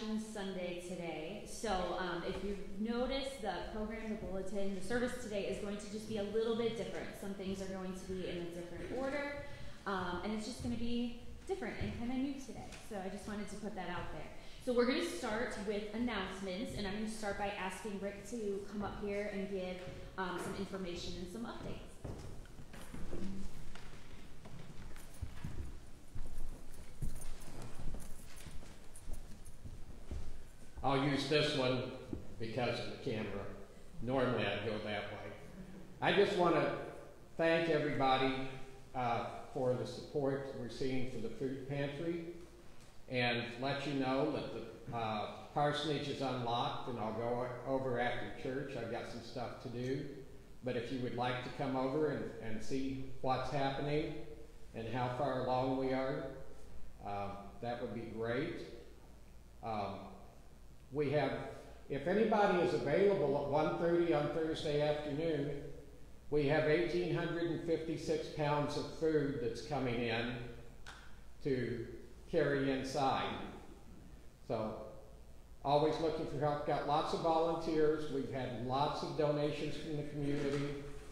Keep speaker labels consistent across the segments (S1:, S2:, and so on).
S1: Action Sunday today. So if you've noticed, the program, the bulletin, the service today is going to just be a little bit different. Some things are going to be in a different order, and it's just going to be different and kind of new today. So I just wanted to put that out there. So we're going to start with announcements, and I'm going to start by asking Rick to come up here and give some information and some updates.
S2: I'll use this one because of the camera. Normally I'd go that way. I just want to thank everybody for the support we're seeing for the food pantry, and let you know that the parsonage is unlocked, and I'll go over after church. I've got some stuff to do. But if you would like to come over and see what's happening and how far along we are, that would be great. We have, if anybody is available at 1:30 on Thursday afternoon, we have 1,856 pounds of food that's coming in to carry inside. So, always looking for help. Got lots of volunteers. We've had lots of donations from the community.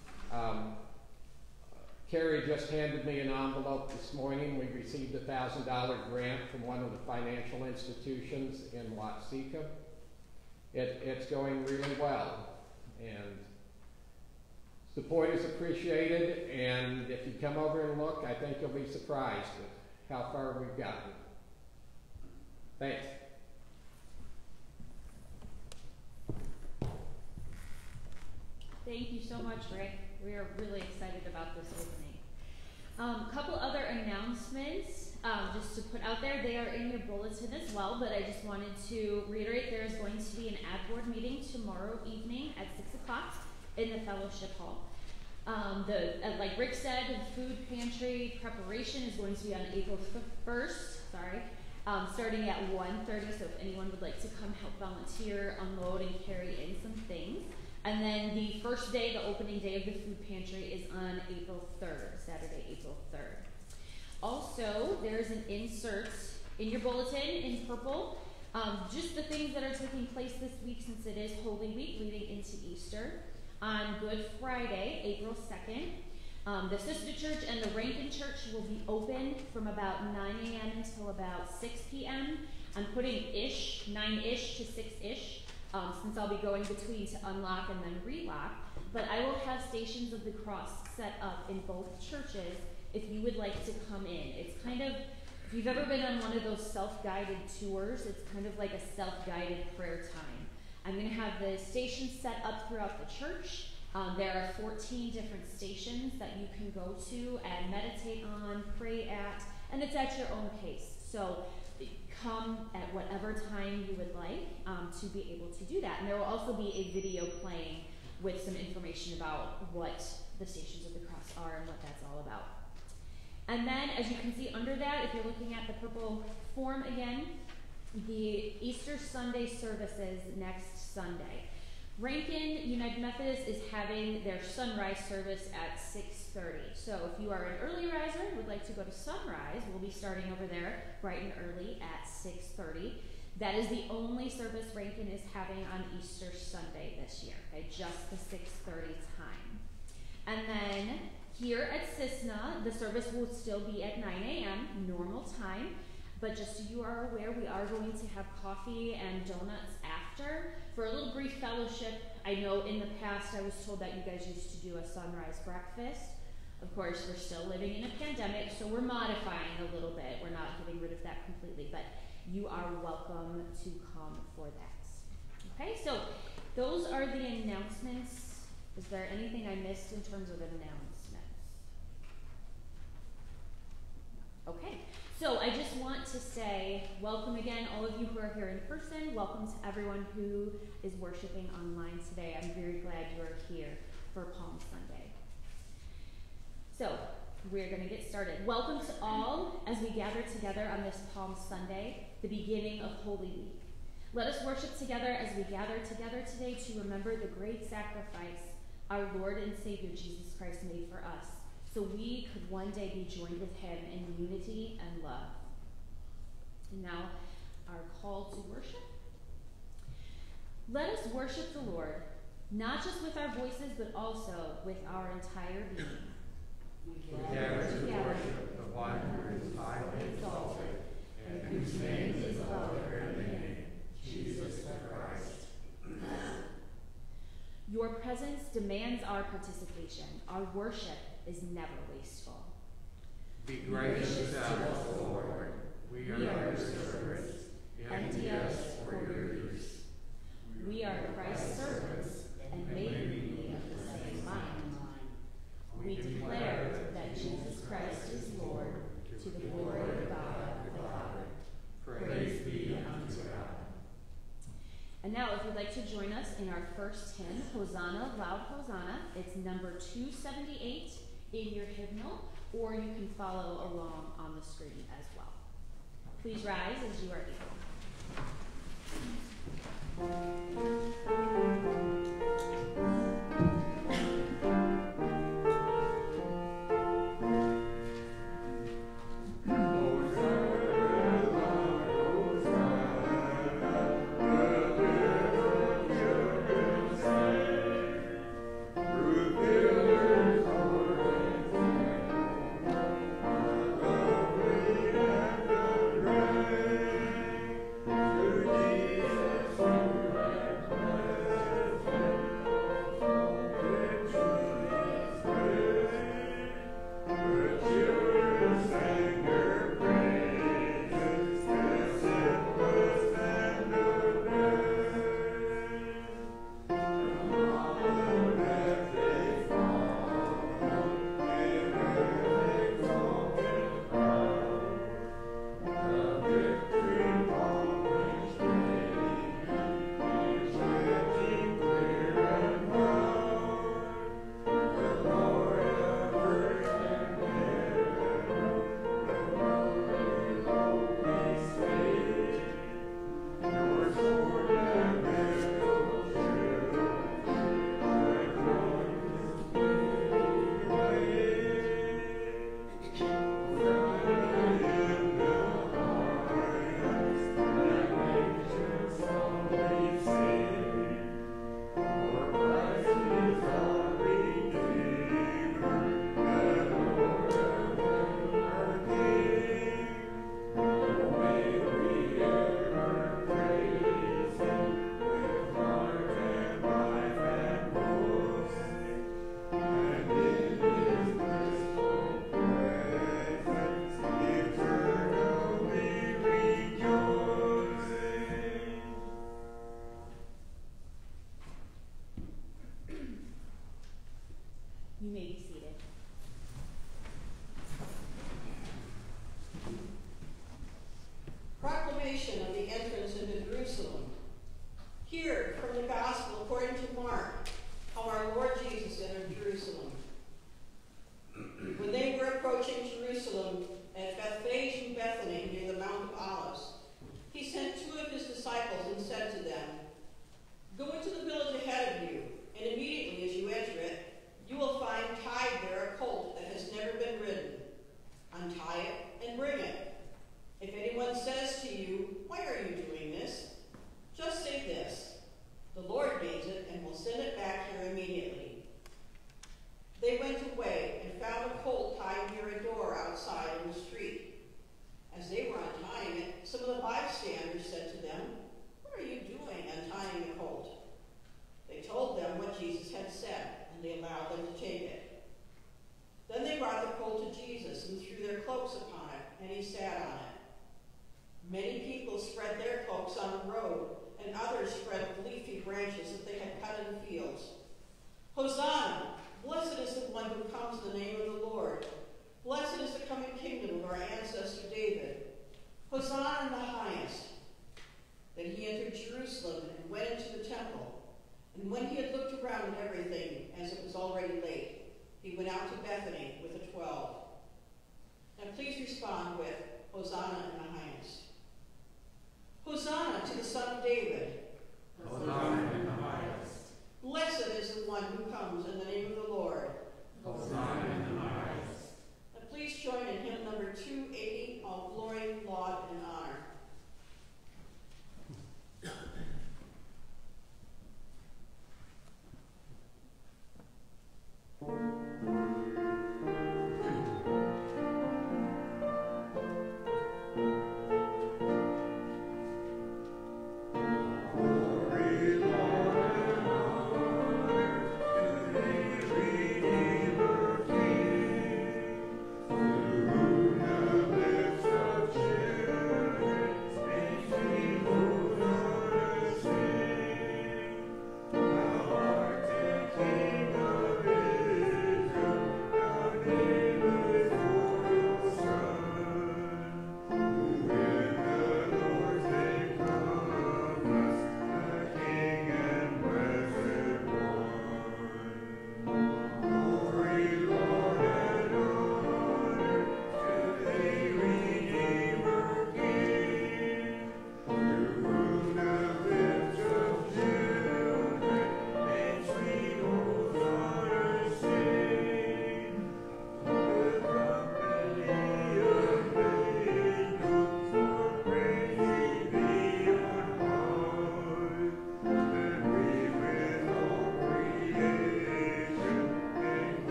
S2: Carrie just handed me an envelope this morning. We received a $1,000 grant from one of the financial institutions in Watsika. It's going really well, and support is appreciated, and if you come over and look, I think you'll be surprised at how far we've gotten. Thanks.
S1: Thank you so much, Rick. We are really excited about this opening. A couple other announcements just to put out there. They are in your bulletin as well, but I just wanted to reiterate there is going to be an ad board meeting tomorrow evening at 6 o'clock in the fellowship hall. Like Rick said, the food pantry preparation is going to be on April 1st, starting at 1:30, so if anyone would like to come help volunteer, unload, and carry in some things. And then the first day, the opening day of the food pantry, is on April 3rd, Saturday, April 3rd. Also, there's an insert in your bulletin in purple, just the things that are taking place this week since it is Holy Week leading into Easter. On Good Friday, April 2nd, the Cissna Church and the Rankin Church will be open from about 9 a.m. until about 6 p.m. I'm putting 9-ish to 6-ish. Since I'll be going between to unlock and then relock, but I will have Stations of the Cross set up in both churches if you would like to come in. It's kind of, if you've ever been on one of those self-guided tours, it's kind of like a self-guided prayer time. I'm going to have the stations set up throughout the church. There are 14 different stations that you can go to and meditate on, pray at, and it's at your own pace. So come at whatever time you would like to be able to do that. And there will also be a video playing with some information about what the Stations of the Cross are and what that's all about. And then, as you can see under that, if you're looking at the purple form again, the Easter Sunday services next Sunday. Rankin United Methodist is having their sunrise service at 6:30. So if you are an early riser and would like to go to sunrise, we'll be starting over there bright and early at 6:30. That is the only service Rankin is having on Easter Sunday this year, okay? Just the 6:30 time. And then here at Cissna, the service will still be at 9 a.m., normal time. But just so you are aware, we are going to have coffee and donuts after for a little brief fellowship. I know in the past I was told that you guys used to do a sunrise breakfast. Of course, we're still living in a pandemic, so we're modifying a little bit. We're not getting rid of that completely, but you are welcome to come for that. Okay, so those are the announcements. Is there anything I missed in terms of announcements? Okay. So I just want to say welcome again, all of you who are here in person. Welcome to everyone who is worshiping online today. I'm very glad you are here for Palm Sunday. So we're going to get started. Welcome to all as we gather together on this Palm Sunday, the beginning of Holy Week. Let us worship together as we gather together today to remember the great sacrifice our Lord and Savior Jesus Christ made for us, so we could one day be joined with him in unity and love. And now, our call to worship. Let us worship the Lord, not just with our voices, but also with our entire being.
S3: We gather to worship the one who is highly exalted, and whose name is above every name, Jesus Christ.
S1: Your presence demands our participation. Our worship is never wasteful.
S3: Be gracious to us, Lord. We are your servants. Empty us for your use.
S1: We are Christ's servants, and may we be of the same mind. We declare that Jesus Christ is Lord, to the glory of God the Father.
S3: Praise be unto God.
S1: And now, if you'd like to join us in our first hymn, Hosanna, Loud Hosanna, it's number 278 in your hymnal, or you can follow along on the screen as well. Please rise as you are able. You may be seated.
S4: Proclamation of the entrance into Jerusalem. Hear from the Gospel according to Mark how our Lord Jesus entered Jerusalem. When they were approaching Jerusalem at Bethphage and Bethany near the Mount of Olives, he sent two of his disciples and said to them, "Go into the village ahead of you, and immediately as you enter it, you will find tied there a colt that has never been ridden. Untie it and bring it. If anyone says to you, 'Why are you doing this?' just say this, 'The Lord needs it and will send it back here immediately.'" They went away and found a colt tied near a door outside in the street. As they were untying it, some of the bystanders said to them, "What are you doing untying the colt?" They told them what Jesus had said, and they allowed them to take it. Then they brought the colt to Jesus and threw their cloaks upon it, and he sat on it. Many people spread their cloaks on the road, and others spread the leafy branches that they had cut in the fields. "Hosanna! Blessed is the one who comes in the name of the Lord. Blessed is the coming kingdom of our ancestor David. Hosanna in the highest." Then he entered Jerusalem and went into the temple. And when he had looked around at everything, as it was already late, he went out to Bethany with the 12. Now please respond with, "Hosanna in the highest." Hosanna to the Son of David.
S3: Hosanna in the highest.
S4: Blessed is the one who comes in the name of the Lord.
S3: Hosanna in the highest.
S4: Now please join in hymn number 280, All Glory, Laud, and Honor.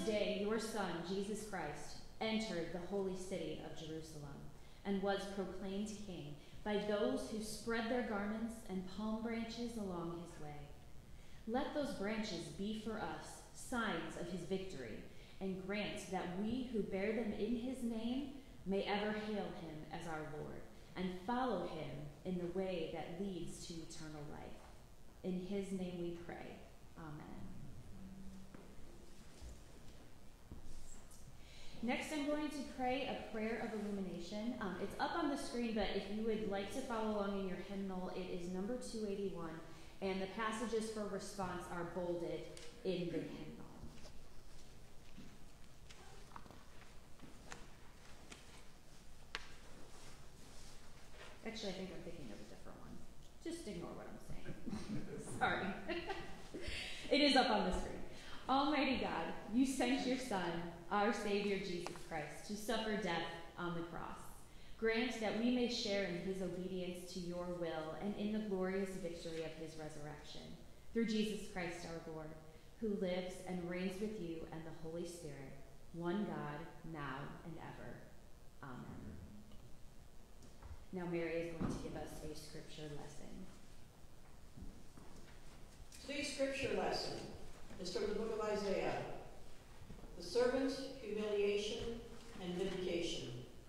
S1: day your Son, Jesus Christ, entered the holy city of Jerusalem and was proclaimed king by those who spread their garments and palm branches along his way. Let those branches be for us signs of his victory, and grant that we who bear them in his name may ever hail him as our Lord and follow him in the way that leads to eternal life. In his name we pray. Amen. Next, I'm going to pray a prayer of illumination. It's up on the screen, but if you would like to follow along in your hymnal, it is number 281, and the passages for response are bolded in the hymnal. Actually, I think I'm thinking of a different one. Just ignore what I'm saying. Sorry. It is up on the screen. Almighty God, you sent your Son, our Savior Jesus Christ, to suffer death on the cross. Grant that we may share in his obedience to your will and in the glorious victory of his resurrection. Through Jesus Christ our Lord, who lives and reigns with you and the Holy Spirit, one God, now and ever. Amen. Now Mary is going to give us a scripture lesson.
S4: Today's scripture lesson is from the book of Isaiah, the servant's humiliation and vindication.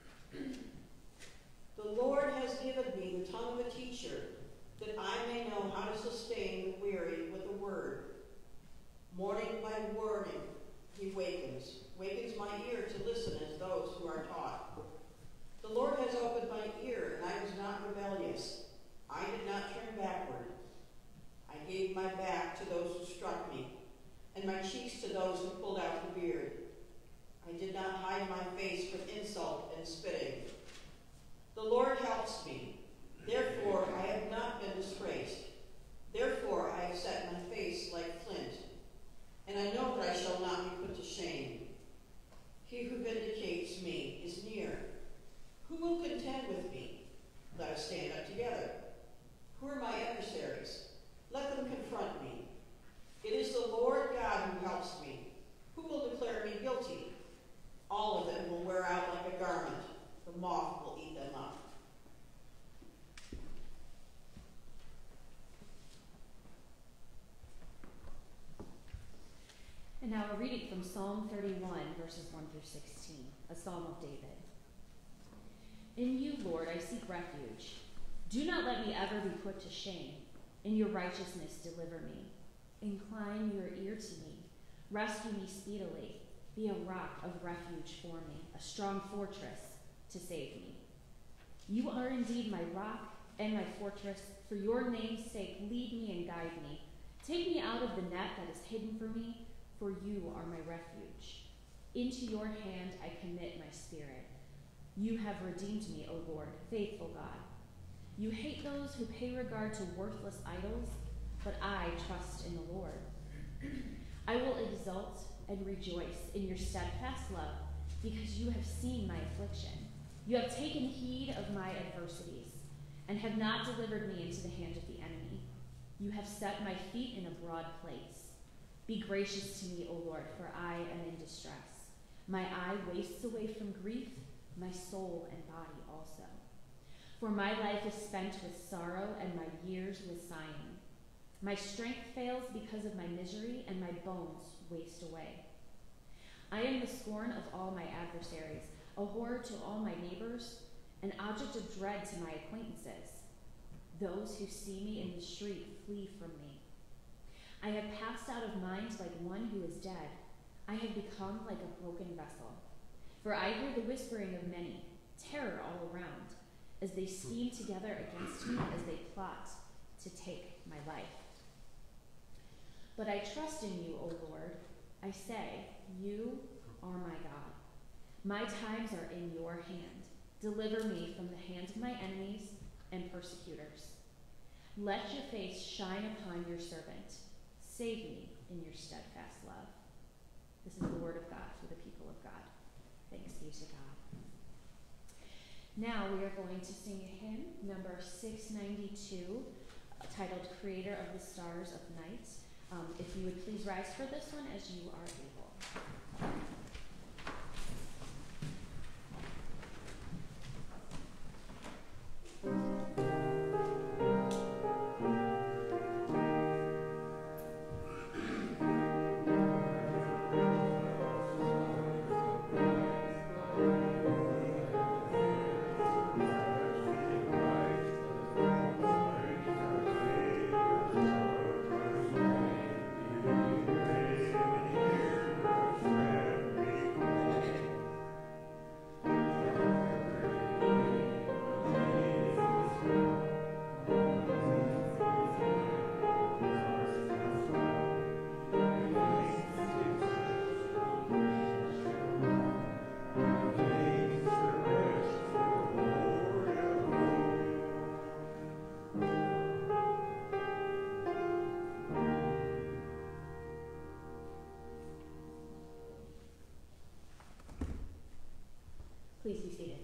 S4: The Lord has given me the tongue of a teacher, that I may know how to sustain the weary with the word. Morning by morning he wakens my ear to listen as those who are taught. The Lord has opened my ear, and I was not rebellious. I did not turn backward. I gave my back to those who struck me, and my cheeks to those who pulled out the beard. I did not hide my face from insult and spitting. The Lord helps me. Therefore I have not been disgraced. Therefore I have set my face like flint, and I know that I shall not be put to shame. He who vindicates me is near. Who will contend with me? Let us stand up together. Who are my adversaries? Let them confront me. It is the Lord God who helps me. Who will declare me guilty? All of them will wear out like a garment. The moth will eat them up.
S1: And now a reading from Psalm 31, verses 1 through 16, a psalm of David. In you, Lord, I seek refuge. Do not let me ever be put to shame. In your righteousness, deliver me. Incline your ear to me. Rescue me speedily. Be a rock of refuge for me, a strong fortress to save me. You are indeed my rock and my fortress. For your name's sake, lead me and guide me. Take me out of the net that is hidden for me, for you are my refuge. Into your hand I commit my spirit. You have redeemed me, O Lord, faithful God. You hate those who pay regard to worthless idols, but I trust in the Lord. I will exult and rejoice in your steadfast love, because you have seen my affliction. You have taken heed of my adversities, and have not delivered me into the hand of the enemy. You have set my feet in a broad place. Be gracious to me, O Lord, for I am in distress. My eye wastes away from grief, my soul and body also. For my life is spent with sorrow, and my years with sighing. My strength fails because of my misery, and my bones waste away. I am the scorn of all my adversaries, a horror to all my neighbors, an object of dread to my acquaintances. Those who see me in the street flee from me. I have passed out of mind like one who is dead. I have become like a broken vessel. For I hear the whispering of many, terror all around, as they scheme together against me, as they plot to take my life. But I trust in you, O Lord. I say, you are my God. My times are in your hand. Deliver me from the hand of my enemies and persecutors. Let your face shine upon your servant. Save me in your steadfast love. This is the word of God for the people of God. Thanks be to God. Now we are going to sing a hymn, number 692, titled Creator of the Stars of Night. If you would please rise for this one as you are able. Please be seated.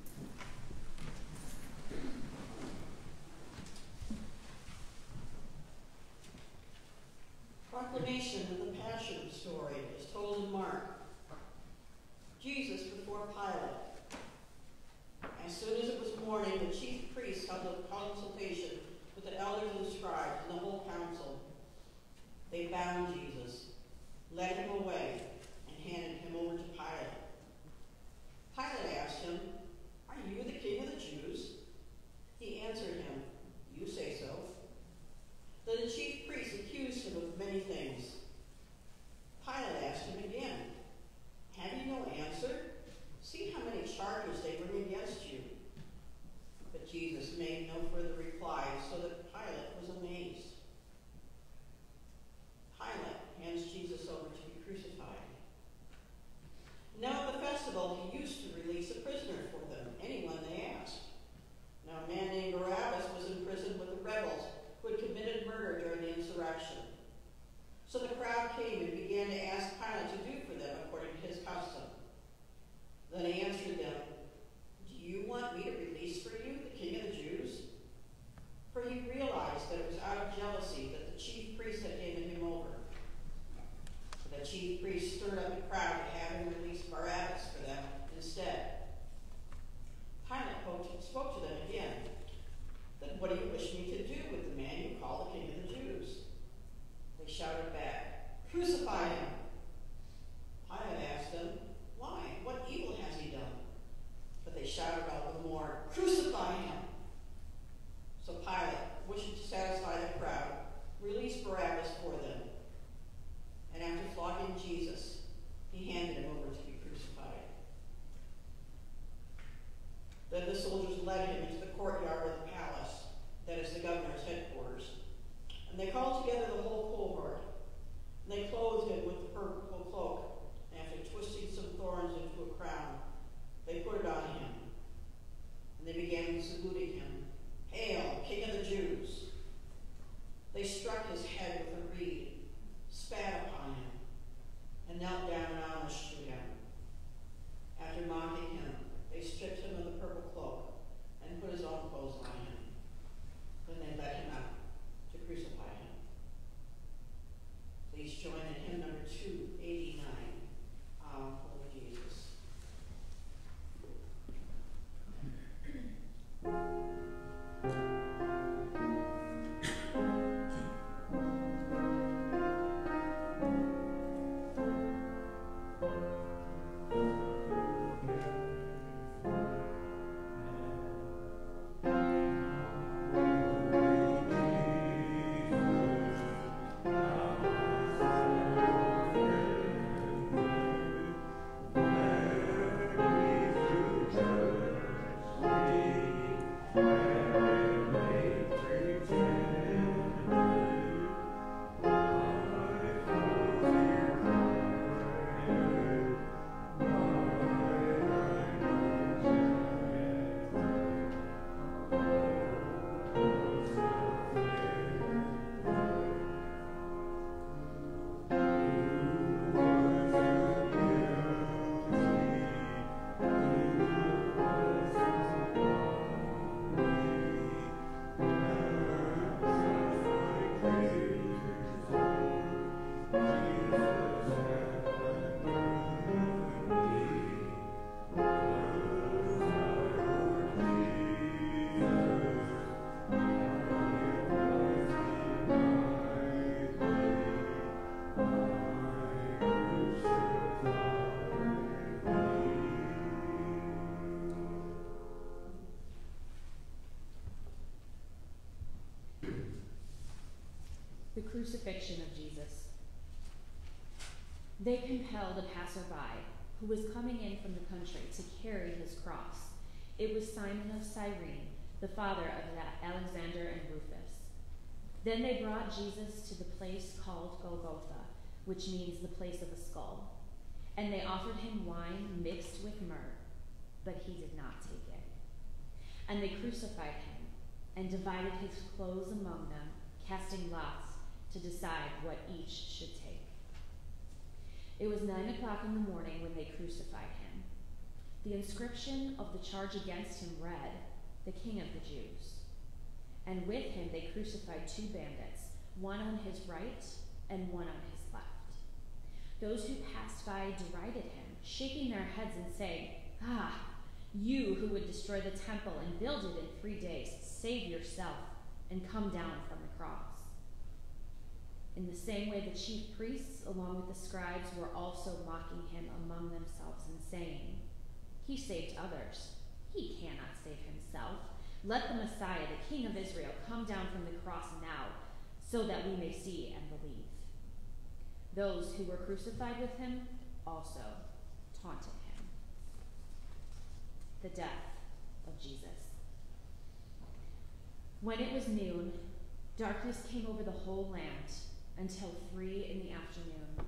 S4: Proclamation of the Passion story is told in Mark. Jesus before Pilate. As soon as it was morning, the chief priests held a consultation with the elders and scribes and the whole council. They bound Jesus, led him away, and handed him over to Pilate. Pilate asked him, "Are you the king of the Jews?" He answered him, "You say so." Then the chief priests accused him of many things. Pilate asked him again, "Have you no answer? See how many charges they bring against you." But Jesus made no further reply, so that Pilate was amazed. Pilate hands Jesus over to be crucified. Now at the festival, he used to release a prisoner for them, anyone they asked. Now a man named Barabbas was in prison with the rebels who had committed murder during the insurrection. So the crowd came and began to ask Pilate to do for them according to his custom. Then he answered them, "Do you want me to release for you the king of the Jews?" For he realized that it was out of jealousy that the chief priests had handed him over. So the chief priests stirred up the crowd to have him release Barabbas for them instead. Pilate spoke to them again. "Then what do you wish me to do with the man you call the king of the Jews?" They shouted back, "Crucify him!" Pilate asked them, "Why? What evil has he done?" But they shouted out the more, "Crucify him!" So Pilate, wishing to satisfy the crowd, released Barabbas for them. And after flogging Jesus, he handed him over to be crucified. Then the soldiers led him into the courtyard of the palace, that is the governor's headquarters. And they called together the whole cohort. And they clothed him with the purple cloak. And after twisting some thorns into a crown, they put it on him. And they began saluting him, "Hail, King of the Jews!" They struck his head with a reed, spat upon him, and knelt down and homaged to him. After mocking him, they stripped him of the purple cloak and put his own clothes on him. Then they led him out to crucify him. Please join in hymn number 289, Holy Jesus.
S1: The crucifixion of Jesus. They compelled a passerby who was coming in from the country to carry his cross. It was Simon of Cyrene, the father of Alexander and Rufus. Then they brought Jesus to the place called Golgotha, which means the place of a skull. And they offered him wine mixed with myrrh, but he did not take it. And they crucified him and divided his clothes among them, casting lots to decide what each should take. It was 9 o'clock in the morning when they crucified him. The inscription of the charge against him read, "The King of the Jews." And with him they crucified 2 bandits, one on his right and one on his left. Those who passed by derided him, shaking their heads and saying, "Ah, you who would destroy the temple and build it in 3 days, save yourself and come down from the cross." In the same way, the chief priests, along with the scribes, were also mocking him among themselves and saying, "He saved others. He cannot save himself. Let the Messiah, the King of Israel, come down from the cross now, so that we may see and believe." Those who were crucified with him also taunted him. The death of Jesus. When it was noon, darkness came over the whole land until 3 in the afternoon.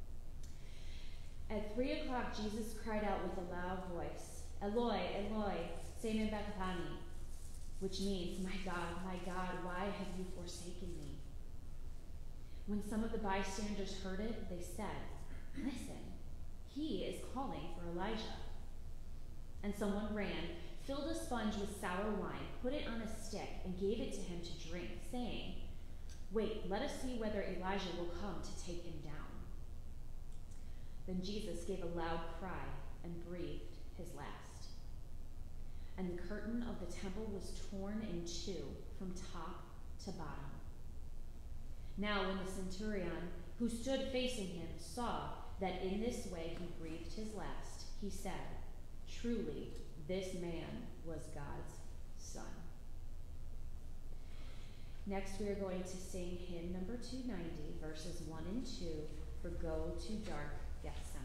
S1: At 3 o'clock, Jesus cried out with a loud voice, "Eloi, Eloi, lama sabachthani," which means, my God, why have you forsaken me?" When some of the bystanders heard it, they said, "Listen, he is calling for Elijah." And someone ran, filled a sponge with sour wine, put it on a stick, and gave it to him to drink, saying, "Wait, let us see whether Elijah will come to take him down." Then Jesus gave a loud cry and breathed his last. And the curtain of the temple was torn in 2 from top to bottom. Now when the centurion, who stood facing him, saw that in this way he breathed his last, he said, "Truly, this man was God's son." Next, we are going to sing hymn number 290, verses 1 and 2, for "Go to Dark Gethsemane."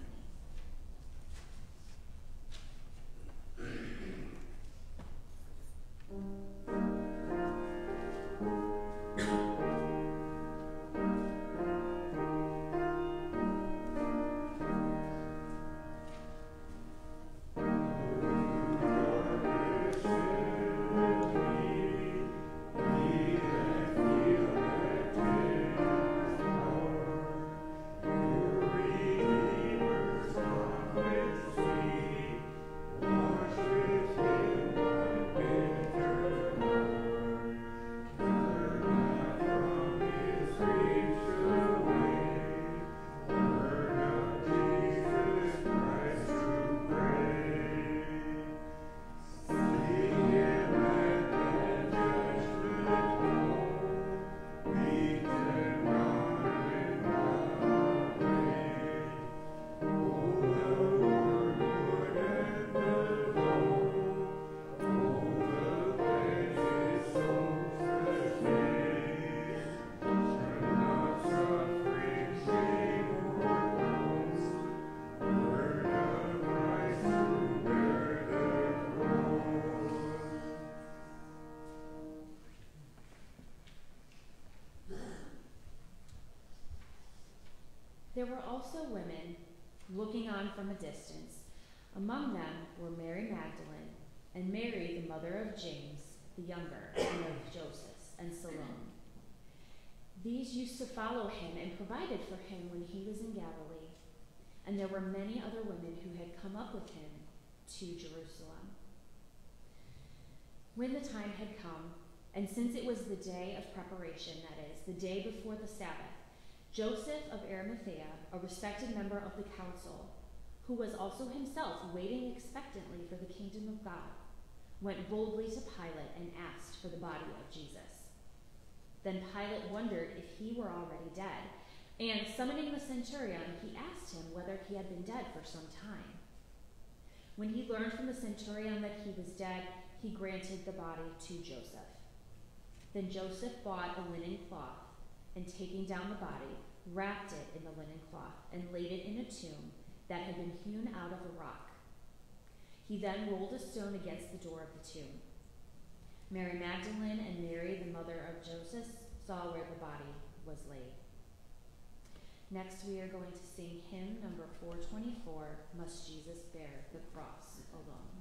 S1: There were also women looking on from a distance. Among them were Mary Magdalene and Mary, the mother of James the younger, and of Joseph, and Salome. These used to follow him and provided for him when he was in Galilee. And there were many other women who had come up with him to Jerusalem. When the time had come, and since it was the day of preparation, that is, the day before the Sabbath, Joseph of Arimathea, a respected member of the council, who was also himself waiting expectantly for the kingdom of God, went boldly to Pilate and asked for the body of Jesus. Then Pilate wondered if he were already dead, and summoning the centurion, he asked him whether he had been dead for some time. When he learned from the centurion that he was dead, he granted the body to Joseph. Then Joseph bought a linen cloth, and taking down the body, wrapped it in the linen cloth, and laid it in a tomb that had been hewn out of a rock. He then rolled a stone against the door of the tomb. Mary Magdalene and Mary, the mother of Joseph, saw where the body was laid. Next, we are going to sing hymn number 424, Must Jesus Bear the Cross Alone.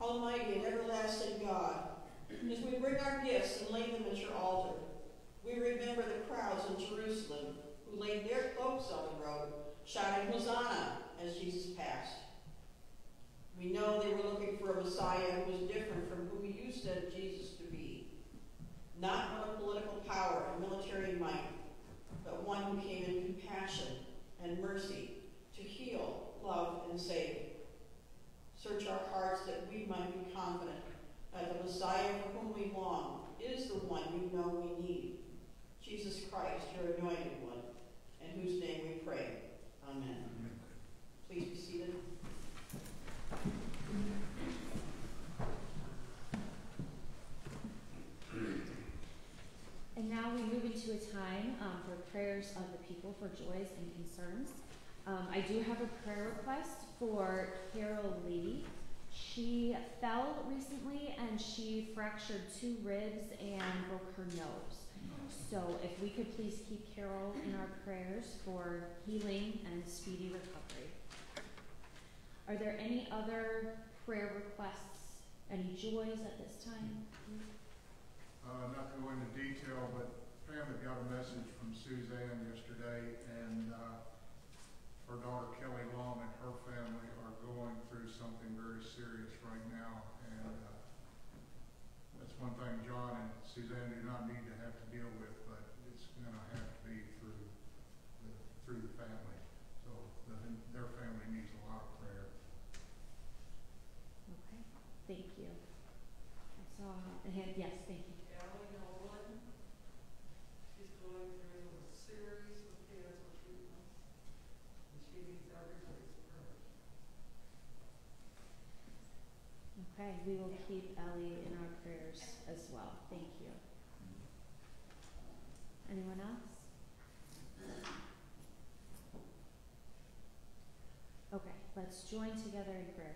S4: almighty and everlasting God, as we bring our gifts and lay them at your altar, we remember the crowds in Jerusalem who laid their cloaks on the road, shouting Hosanna as Jesus passed. We know they were looking for a Messiah who was different from who you said Jesus to be. Not one of political power and military might, but one who came in compassion and mercy to heal, love, and save. Search our hearts that we might be confident that the Messiah for whom we long is the one you know we need, Jesus Christ, your anointed one, in whose name we pray. Amen. Please be seated.
S1: And now we move into a time for prayers of the people for joys and concerns. I do have a prayer request for Carol Lee. She fell recently and she fractured 2 ribs and broke her nose. So if we could please keep Carol in our prayers for healing and speedy recovery. Are there any other prayer requests, any joys at this time?
S3: Not to go into detail, but family got a message from Suzanne yesterday, and her daughter Kelly Long and her family are going through something very serious right now, and that's one thing John and Suzanne do not need to have to deal with, but it's going to have to be through the family. So their family needs a lot of prayer.
S1: Okay, thank you. I saw a hand, yes, thank you.
S5: Allie Nolan, she's going through a series of cancer treatments, and she needs everybody's prayers.
S1: Okay, we will keep Ellie in our prayers as well. Thank you. Anyone else? Okay, let's join together in prayer.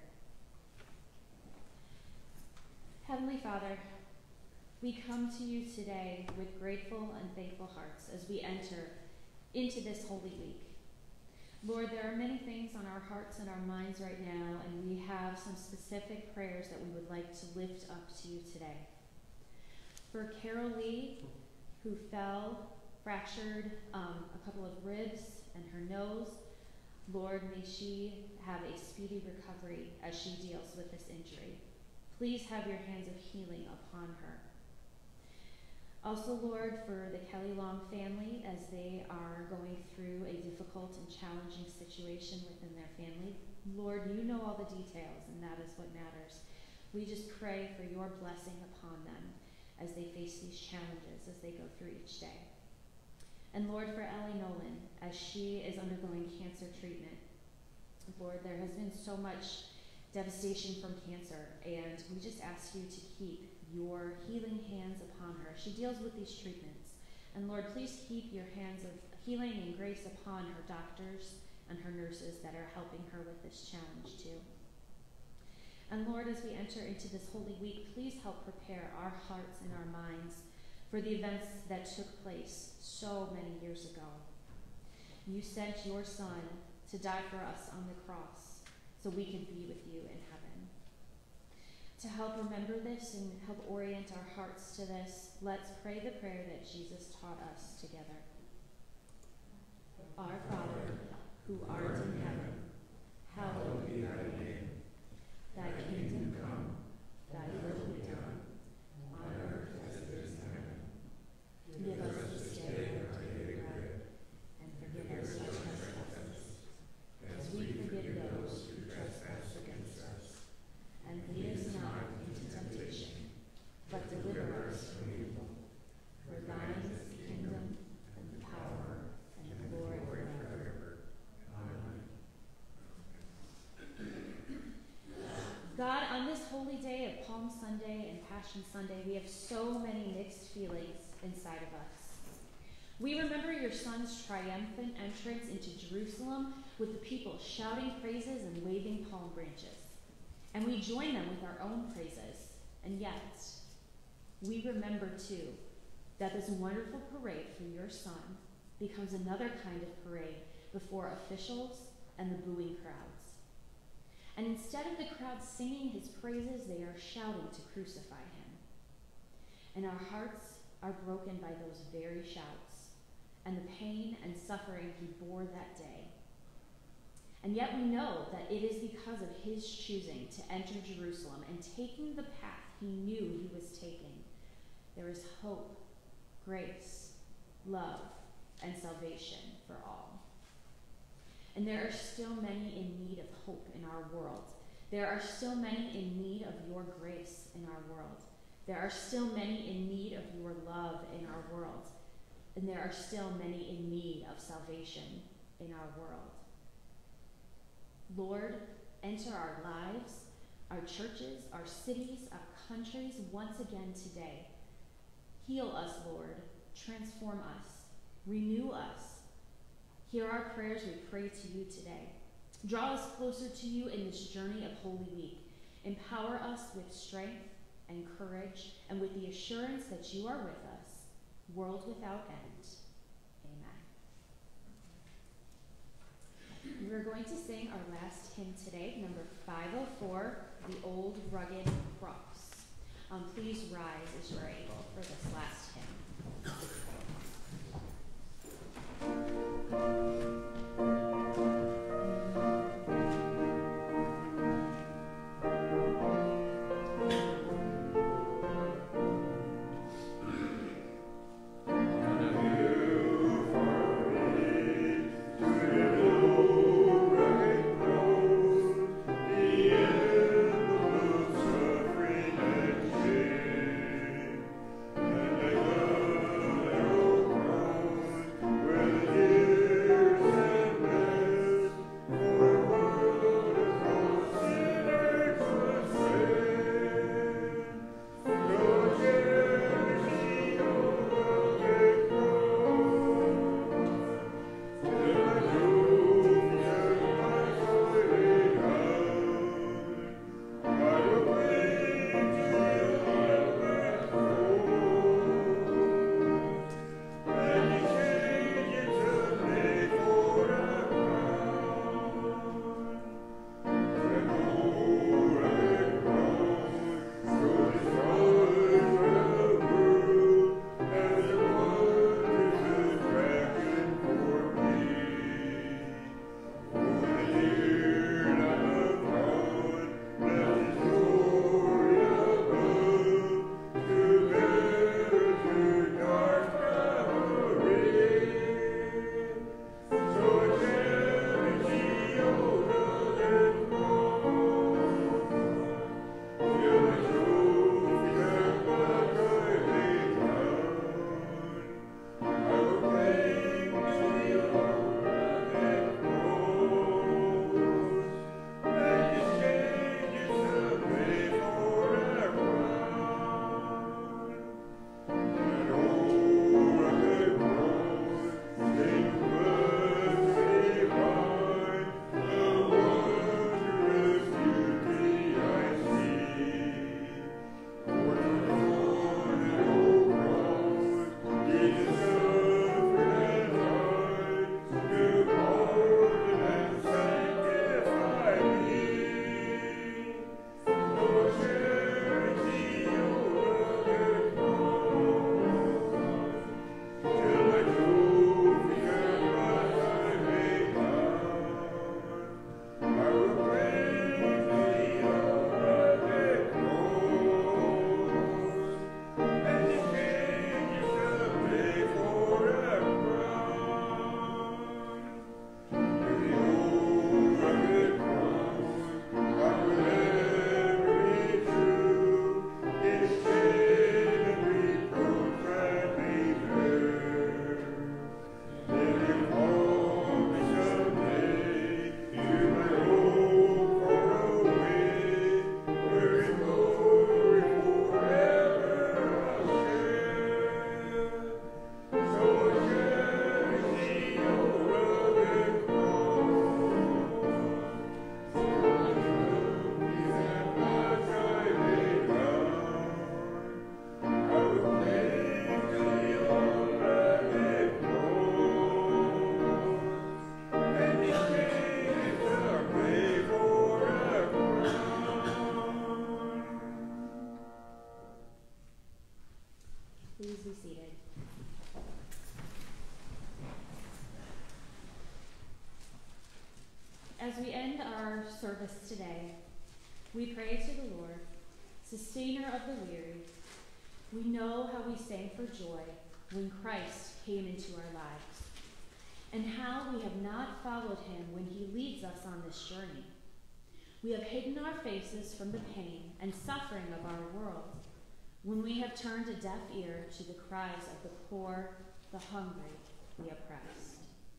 S1: Heavenly Father, we come to you today with grateful and thankful hearts as we enter into this Holy Week. Lord, there are many things on our hearts and our minds right now, and we have some specific prayers that we would like to lift up to you today. For Carol Lee, who fell, fractured a couple of ribs and her nose, Lord, may she have a speedy recovery as she deals with this injury. Please have your hands of healing upon her. Also, Lord, for the Kelly Long family as they are going through a difficult and challenging situation within their family, Lord, you know all the details, and that is what matters. We just pray for your blessing upon them as they face these challenges as they go through each day. And Lord, for Ellie Nolan, as she is undergoing cancer treatment, Lord, there has been so much devastation from cancer, and we just ask you to keep your healing hands upon her. She deals with these treatments. And Lord, please keep your hands of healing and grace upon her doctors and her nurses that are helping her with this challenge too. And Lord, as we enter into this Holy Week, please help prepare our hearts and our minds for the events that took place so many years ago. You sent your Son to die for us on the cross so we can be with you in heaven. To help remember this and help orient our hearts to this, let's pray the prayer that Jesus taught us together. Our Father, who art in heaven, hallowed be thy name. Thy kingdom come, thy will be done, on earth as it is in heaven. Give us this day our daily bread, and forgive us our trespasses, as we forgive those who trespass against us. And lead us not into temptation, but deliver us from evil. For thine is the kingdom, and the power, and the glory forever. Amen. God, on this holy day of Palm Sunday and Passion Sunday, we have so many mixed feelings inside of us. We remember your Son's triumphant entrance into Jerusalem with the people shouting praises and waving palm branches. And we join them with our own praises. And yet, we remember too that this wonderful parade for your Son becomes another kind of parade before officials and the booing crowds. And instead of the crowd singing his praises, they are shouting to crucify him. And our hearts are broken by those very shouts and the pain and suffering he bore that day. And yet we know that it is because of his choosing to enter Jerusalem and taking the path he knew he was taking. There is hope, grace, love, and salvation for all. And there are still many in need of hope in our world. There are still many in need of your grace in our world. There are still many in need of your love in our world. And there are still many in need of salvation in our world. Lord, enter our lives, our churches, our cities, our countries once again today. Heal us, Lord. Transform us. Renew us. Hear our prayers, we pray to you today. Draw us closer to you in this journey of Holy Week. Empower us with strength and courage and with the assurance that you are with us, world without end. Amen. We're going to sing our last hymn today, number 504, The Old Rugged Cross. Please rise as you are able for this last hymn.
S6: Years
S1: service today, we pray to the Lord, sustainer of the weary. We know how we sang for joy when Christ came into our lives, and how we have not followed him when he leads us on this journey. We have hidden our faces from the pain and suffering of our world, when we have turned a deaf ear to the cries of the poor, the hungry, the oppressed.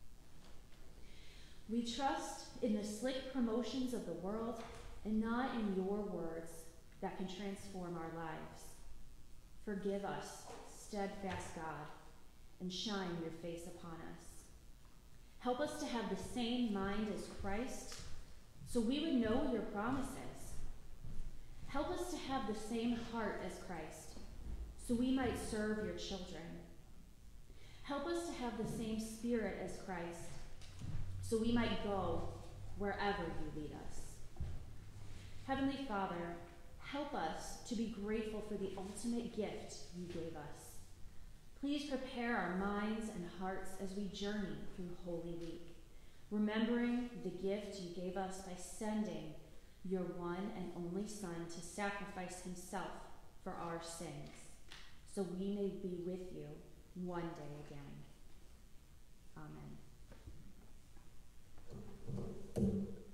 S1: We trust in the slick promotions of the world and not in your words that can transform our lives. Forgive us, steadfast God, and shine your face upon us. Help us to have the same mind as Christ, so we would know your promises. Help us to have the same heart as Christ, so we might serve your children. Help us to have the same spirit as Christ, so we might go wherever you lead us. Heavenly Father, help us to be grateful for the ultimate gift you gave us. Please prepare our minds and hearts as we journey through Holy Week, remembering the gift you gave us by sending your one and only Son to sacrifice himself for our sins, so we may be with you one day again. Amen.